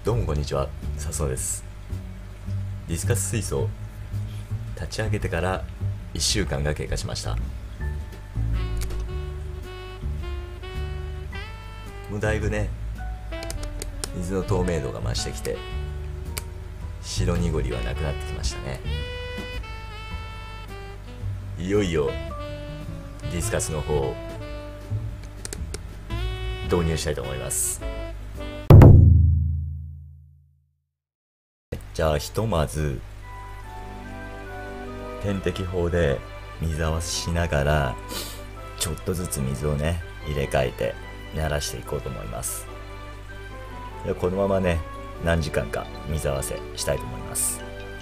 どうもこんにちは、笹野です。ディスカス水槽立ち上げてから1週間が経過しました。もうだいぶね、水の透明度が増してきて白濁りはなくなってきましたね。いよいよディスカスの方を導入したいと思います。じゃあひとまず点滴法で水合わせしながらちょっとずつ水をね入れ替えて慣らしていこうと思います。でこのままね何時間か水合わせしたいと思います。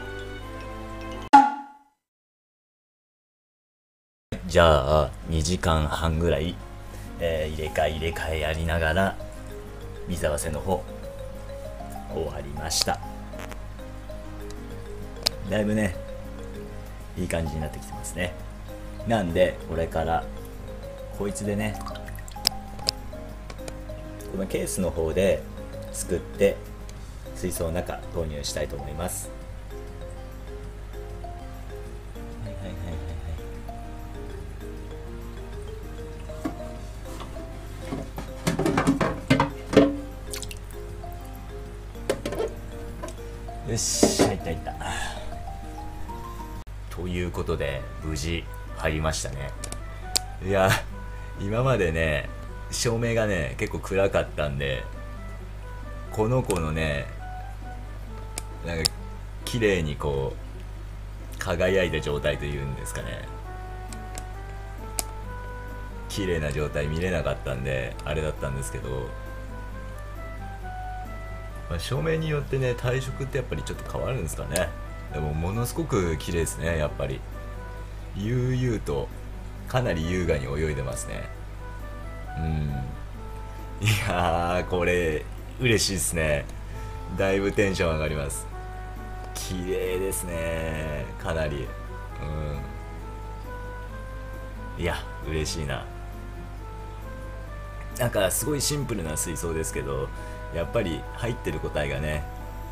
じゃあ2時間半ぐらい、入れ替えやりながら水合わせの方終わりました。だいぶねいい感じになってきてますね。なんでこれからこいつでねこのケースの方ですくって水槽の中投入したいと思います。よし、入った。ということで無事入りましたね。いや今までね照明がね結構暗かったんでこの子のねなんか綺麗にこう輝いた状態というんですかね、綺麗な状態見れなかったんであれだったんですけど、照明によってね体色ってやっぱりちょっと変わるんですかね。でもものすごく綺麗ですね。やっぱり悠々とかなり優雅に泳いでますね。いやーこれ嬉しいですね。だいぶテンション上がります。綺麗ですね、かなり。いや嬉しいな。なんかすごいシンプルな水槽ですけどやっぱり入ってる個体がね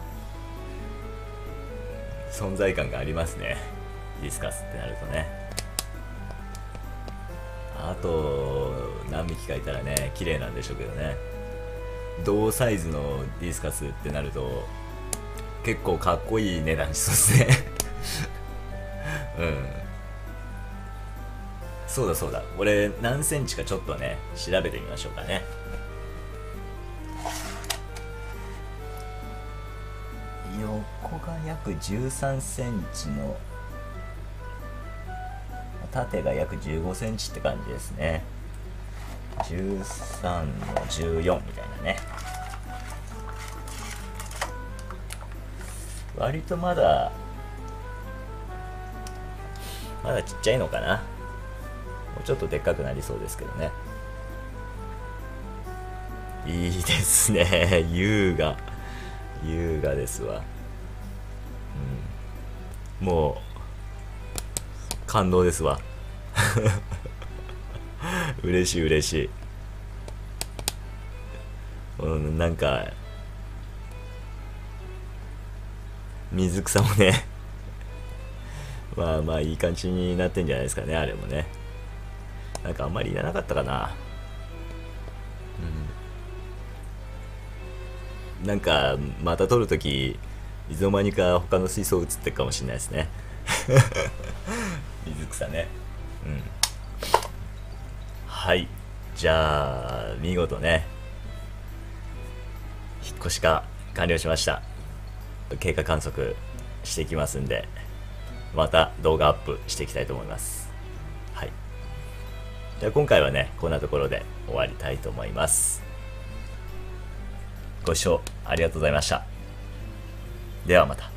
存在感がありますね。ディスカスってなるとね。あと何匹かいたらね綺麗なんでしょうけどね。同サイズのディスカスってなると結構かっこいい値段しそうですねそうだこれ何センチかちょっとね調べてみましょうかね。横が約13センチの縦が約15センチって感じですね。13の14みたいなね。割とまだちっちゃいのかな。もうちょっとでっかくなりそうですけどね。いいですね優雅ですわ。もう感動ですわ嬉しい。なんか水草もねまあいい感じになってんじゃないですかね。あれもねなんかあんまりいらなかったかな。なんかまた撮るときいつの間にか他の水槽映ってるかもしれないですね水草ね。はい、じゃあ見事ね引っ越しが完了しました。経過観測していきますんでまた動画アップしていきたいと思います。はい、じゃあ今回はねこんなところで終わりたいと思います。ご視聴ありがとうございました。ではまた。